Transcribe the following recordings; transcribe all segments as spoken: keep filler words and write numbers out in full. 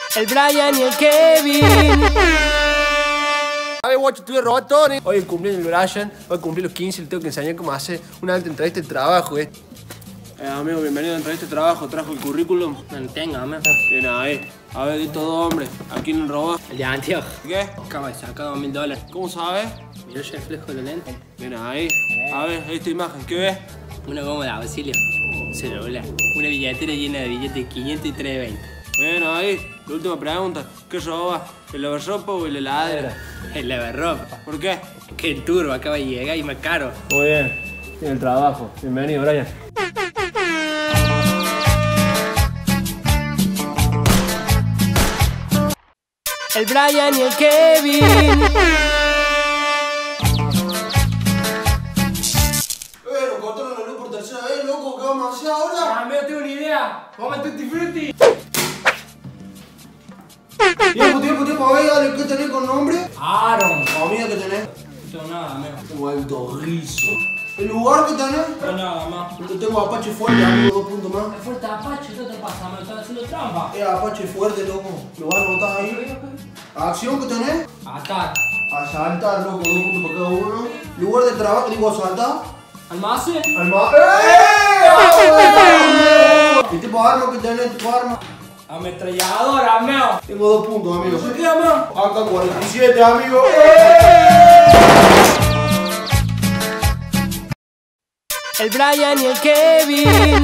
El Brian y el Kevin. A ver, guacho, estuve robando todo, ¿eh? Hoy el cumpleaños del Brian, hoy cumplí los quince y le tengo que enseñar cómo hacer una alta entrevista de trabajo, ¿eh? Eh, amigo, bienvenido a la entrevista de trabajo. Trajo el currículum. No lo tengo, amigo. Bien ahí. A ver, de todo hombre. ¿A quién le robó? El de Antioch. ¿Qué? Acaba de sacar dos mil dólares. ¿Cómo sabes? Miró el reflejo de los lentes. Bien ahí. A ver, esta imagen, ¿qué ves? Una goma de auxilio. Un celular. Una billetera llena de billetes de quinientos y tres de veinte. Bien ahí. La última pregunta. ¿Qué roba? ¿El lavarropa o el heladera? El lavarropa. ¿Por qué? Que el turbo acaba de llegar y más caro. Muy bien. Tiene el trabajo. Bienvenido, Brian. El Brian y el Kevin. Bueno, cortaron la luz por tercera vez, loco. ¿Qué vamos a hacer ahora? Amigo, tengo una idea. Vamos a Tutti Frutti. Tiempo, tiempo, tiempo. A ver, dale, ¿qué tenés con nombre? Aaron. Amiga, ¿qué tenés? No tengo nada, amigo. Tengo alto rizo. ¿El lugar que tenés? No tengo nada más. Yo tengo Apache fuerte, amigo, dos puntos más. El fuerte Apache, ¿qué te pasa? Me estás haciendo trampa. Eh, Apache fuerte, loco. ¿Lo vas a anotar ahí? ¿Acción que tenés? Atac. Asaltar, loco, dos puntos para cada uno. ¿Lugar de trabajo? Digo, asaltar. Almacén. Alma. ¡Eh! ¿Y tipo de arma que tenés? ¿Tipo de arma? Ametralladora, amigo. Tengo dos puntos, amigo. ¿Por qué, amigo? Acá cuarenta y siete, amigo. El Brian y el Kevin.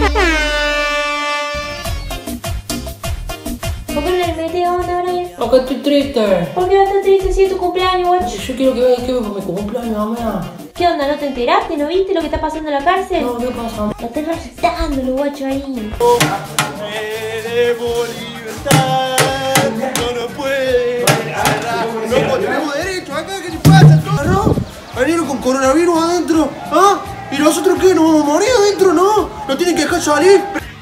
¿Por qué no le metes onda, Brian? Acá estoy triste. ¿Por qué no estás triste si es tu cumpleaños, guacho? Yo quiero que vea el Kevin por mi cumpleaños, amigo. ¿Qué onda? ¿No te enteraste? ¿No viste lo que está pasando en la cárcel? No, ¿qué pasa? Lo están arrestando los guachos ahí. Queremos libertad, no nos puede cerrar. No tenemos derecho acá, ¿qué se pasa? ¿No? Vinieron con coronavirus adentro, ¿ah? ¿Y nosotros qué? ¿Nos vamos a morir adentro? No, nos tienen que dejar salir.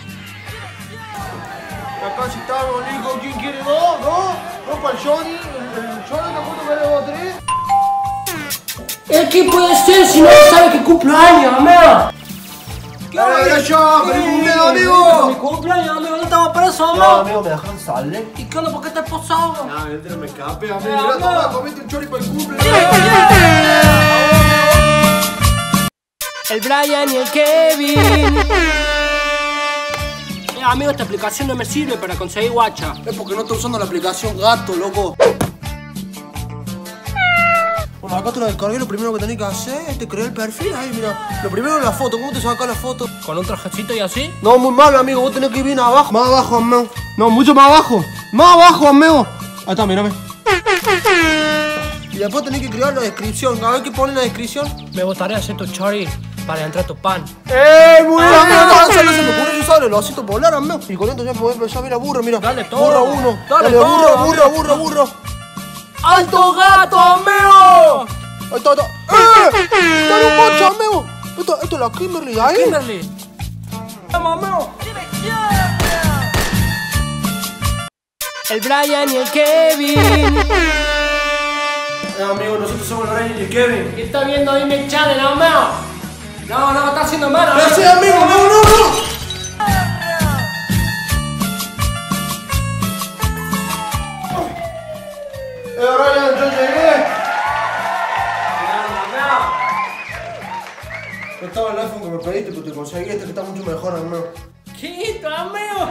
Acá sí estamos, Nico. ¿Quién quiere dos? ¿Dos? ¿Dos para el Johnny? ¿El Johnny tampoco quiere dos, tres? ¿El qué puede ser si no sabe que cumpleaños, amigo? ¿Qué era yo? ¡Feliz cumpleaños, amigo! Mi cumpleaños, amigo, no estaba preso, amigo. No, amigo, me dejaron salir. ¿Y qué onda? ¿Por qué estás posado? No, mientras me escape, amigo. Eh, Mira, amigo. toma, comete un chori para el cumple. El Brian y el Kevin. Eh, amigo, esta aplicación no me sirve para conseguir guacha. Es porque no estoy usando la aplicación Gato, loco. Bueno, acá te la descargué, lo primero que tenés que hacer es te crear el perfil ahí, mira. Lo primero es la foto, ¿cómo te sacas la foto? ¿Con un trajecito y así? No, muy mal, amigo, vos tenés que ir bien abajo. Más abajo, amigo. No, mucho más abajo. Más abajo, amigo. Ahí está, mírame. Y después tenés que crear la descripción. A ver qué pone en la descripción. Me gustaría hacer tu chori para entrar a tu pan. ¡Eh, muy bien, amigo! No, eso no se me ocurre usar el osito polar, amigo. Y con esto ya podés empezar, mira, burro, mira. Dale todo. Burro uno. Dale Dale, todo, burro, amigo. burro, burro, burro. ¡Alto gato, amigo! Ahí está, ahí está. ¡Eh! ¡Dale un bocho, amigo! Esto, esto es la Kimberly, ahí. Kimberly. ¡Vamos, amigo! El Brian y el Kevin. Eh, amigo, nosotros somos el Brian y el Kevin. ¿Qué está viendo ahí mi channel, amigo? No, no, está haciendo mal, amigo. ¡Ese amigo! ¡No, no, no! Eh, Brian, yo llegué. No estaba el iPhone que me pediste, pero te conseguí este que está mucho mejor, amigo. ¿Qué, amigo?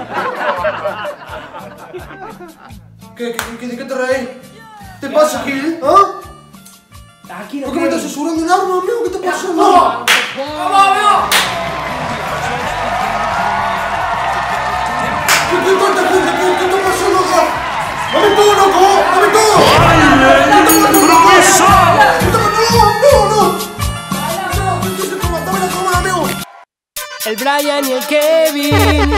¿Qué, qué, qué, ¿De qué te reís? ¿Qué te pasa, Gil? ¿Ah? Aquí no ¿Por qué me estás susurrando el arma, amigo? ¿Qué te pasa, amigo? ¡Vamos, amigo! ¿Qué, qué, tanta gente? ¿Qué, qué está pasando acá? ¡Dame todo, loco! ¡Dame todo! ¡Dame todo, loco! ¡No, no, no! ¿Qué se toma? ¡Dame la cámara, amigo! El Brian y el Kevin.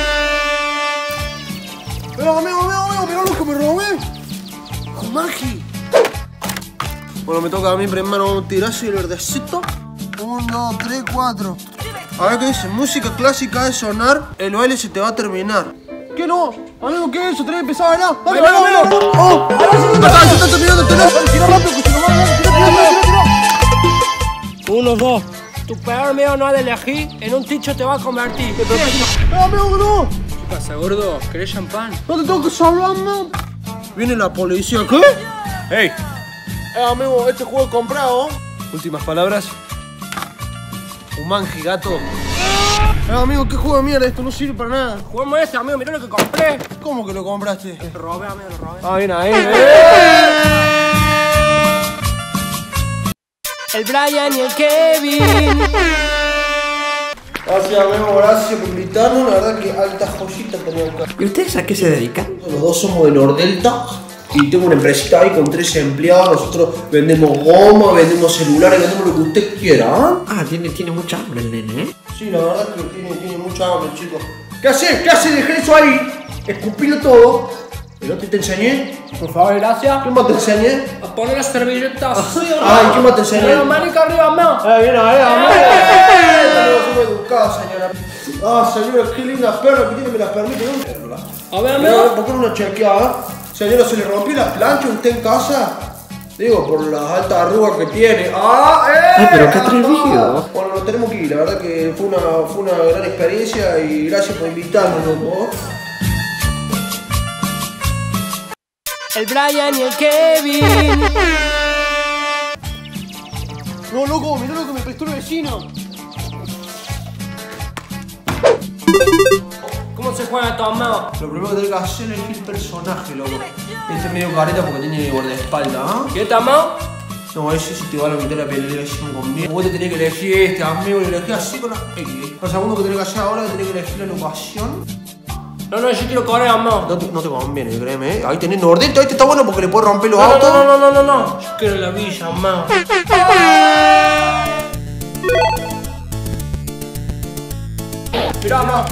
Pero, amigo, amigo, amigo, mirá lo que me robé. Magi. Bueno, me toca a mí primero tirarse el verdecito. Un, dos, tres, cuatro. A ver qué dice. Música clásica de sonar. El baile se te va a terminar. ¿Qué no? Amigo, ¿qué es eso? ¿Tenés que empezar a bailar? ¡Dale, baila, baila! ¡Oh! ¡Acá se está terminando el teléfono! ¡Tira rápido, que se nos va a dar! ¡Tira, tira, tira, tira! Uno, dos. Tu peor miedo no ha de elegir, en un ticho te va a convertir. ¡Eh, amigo, no! ¿Qué pasa, gordo? ¿Querés champán? No te toques hablando. Viene la policía. ¿Qué? ¡Hey! Eh, amigo, este juego es comprado. Últimas palabras. Un manji, gato. Eh, amigo, ¿qué juego de mierda? Esto no sirve para nada. Juguemos ese, amigo. Mirá lo que compré. ¿Cómo que lo compraste? Lo robé, amigo, lo robé. Ah, bien ahí. Eh. El Brian y el Kevin. Gracias, amigo, gracias por invitarnos. La verdad que alta joyita tenemos acá. ¿Y ustedes a qué se dedican? Los dos somos de Nordelta. Y tengo una empresita ahí con tres empleados. Nosotros vendemos goma, vendemos celulares, vendemos lo que usted quiera. ¿eh? Ah, tiene, tiene mucha hambre el nene, ¿eh? Sí, la verdad que tiene, tiene mucha hambre, chicos. ¿Qué haces? ¿Qué haces? Dejé eso ahí. Escupilo todo. ¿El otro te enseñé? Por favor, gracias. ¿Qué más te enseñé? A poner las servilletas. Ay, ¿qué más te enseñé? Amigo, manica arriba, amigo. Ah, bien ahí, amigo. Esta no fue educada, señora. Ah, señora, qué linda perra que tiene, me la permite, ¿no? Perla. A ver, Mira, amigo. ¿por qué no una chequeada? Señora, ¿se le rompió la plancha a usted en casa? Digo, por las altas arrugas que tiene. ¡Ah, eh! Ay, pero qué atrevido. Bueno, nos tenemos que ir. La verdad que fue una, fue una gran experiencia y gracias por invitarnos, loco. El Brian y el Kevin. No, loco, mirá lo que me prestó el vecino. ¿Cómo se juega esto, amigo? Lo primero que tenés que hacer es elegir personaje, loco. Este es medio careta porque tiene guardaespaldas, ¿ah? ¿Qué está, amigo? No, ese sí te va a la mitad de la penetración conmigo. Vos te tenés que elegir este, amigo, y elegí así con la X. Lo segundo que tenés que hacer ahora es que tenés que elegir la locación. No, no, yo quiero correr, amigo. No te, no te conviene, créeme, ¿eh? Ahí tenés Nordelta, este está bueno porque le puedes romper los No, autos. no, no, no, no, no. Yo quiero la villa, amigo. Mirá, amigo.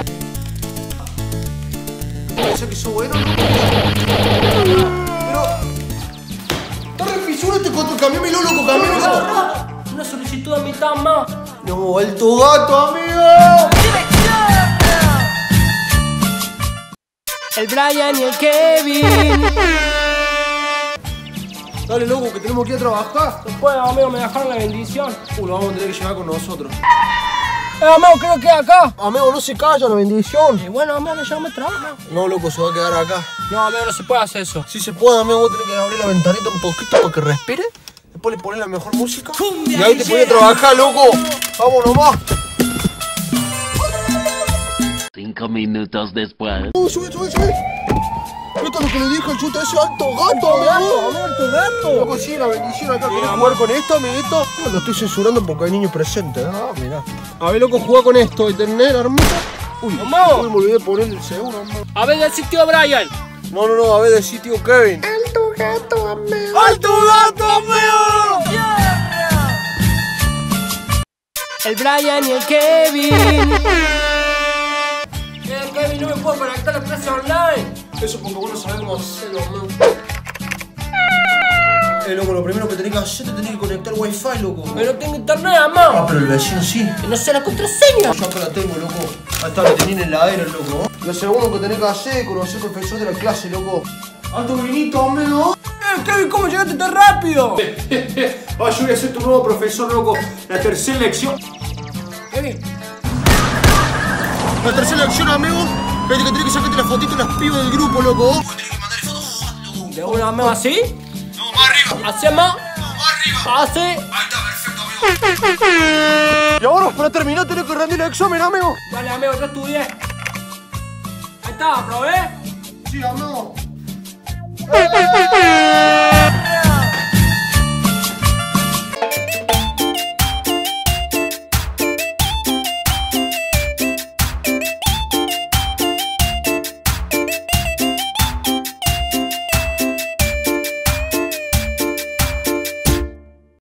Pensé que sos bueno. Pero... Está re fisura este control. Cambiámelo, loco, cambiámelo. Una solicitud a mitad, amigo. No, alto gato, amigo. El Brian y el Kevin. Dale, loco, que tenemos que ir a trabajar. No puedo, amigo, me dejaron la bendición. Uh, lo vamos a tener que llevar con nosotros. Eh, amigo, creo que acá. Amigo, no se calla la bendición. Y bueno, amigo, ya me trabajo. No, loco, se va a quedar acá. No, amigo, no se puede hacer eso. Si se puede, amigo, vos tenés que abrir la ventanita un poquito para que respire. Después le pones la mejor música. Y ahí te puedes trabajar, loco. Vamos nomás. Cinco minutos después. Uh, sube, sube, sube. Esto es lo que le dije al chuta, ese alto gato, amigo. Alto gato. Loco, sí, la bendición acá. ¿Querés jugar con esto, amiguito? No, lo estoy censurando porque hay niños presentes. Ah, mirá. A ver, loco, jugar con esto y tener hermosa. Uy, Vamos. uy, me olvidé de poner el seguro, amigo. A ver, el sitio Brian. No, no, no, a ver, de sitio Kevin. Alto gato, amigo. ¡Alto gato, amigo! El Brian y el Kevin. Eh, Kevin, no me puedo conectar a la clase online. Eso porque vos no sabés cómo hacerlo, amigo. Eh, loco, lo primero que tenés que hacer es tenés que conectar wifi, loco. Pero no tengo internet, Ah, amigo. pero el vecino sí. Que no sé la contraseña. Yo acá la tengo, loco. Ahí está, la tenía en la heladera, loco. Lo segundo que tenés que hacer es conocer al profesor de la clase, loco. Alto vinito, amigo. Eh, Kevin, ¿cómo llegaste tan rápido? Ah, yo voy a ser tu nuevo profesor, loco. La tercera lección. Kevin. La tercera lección, amigo. Es que tenés que sacarte la fotito de las pibas del grupo, loco. Vos tenés que mandarle fotos hot, loco. ¿De una, amigo, así? No, más arriba. ¿Así, amigo? No, más arriba. ¿Así? Ahí está, perfecto, amigo. Y ahora, para terminar, tenés que rendir el examen, amigo. Dale, amigo, yo estudié. Ahí está, aprobé. Sí, amigo.